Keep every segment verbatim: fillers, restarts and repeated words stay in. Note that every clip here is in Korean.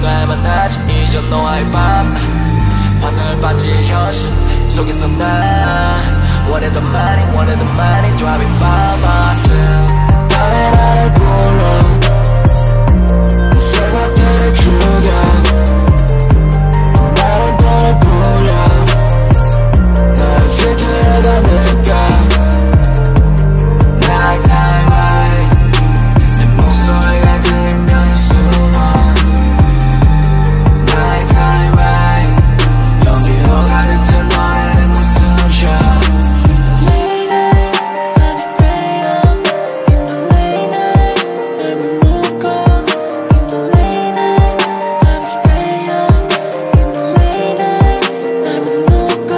가야만 하지 이제 너와의 밤 화상을 빠진 현실 속에서 난 원했던 많이 원했던 많이 Driving by myself 밤에 나를 불러 그 생각들을 죽여 나는 너를 불러 널 길들여다 느껴 Nighttime high 내 목소리가 들리면 숨어 Nighttime high 연기로 가득 찬 너의 내 모습 Late night I just stay up in the late night 내맘 묶어 in the late night I just stay up in the late night 내맘 묶어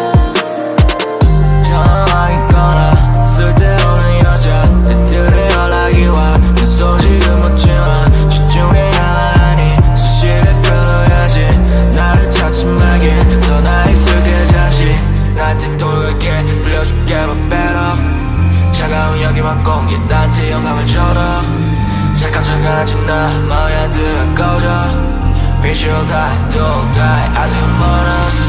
전화하겠거나 쓸데없는 여자 애들의 연락이 와 내 소식은 묻지마 집중해야만 하니 수시를 끊어야지 나를 찾지 말게 더 나 있을게 잠시 나한테 돌게 불려줄게 but better 차가운 여기만 공기 나한테 영감을 줘라 착한 척하지 나 마음에 안 들어 꺼져 Wish you'll die, don't die 아직은 멀었어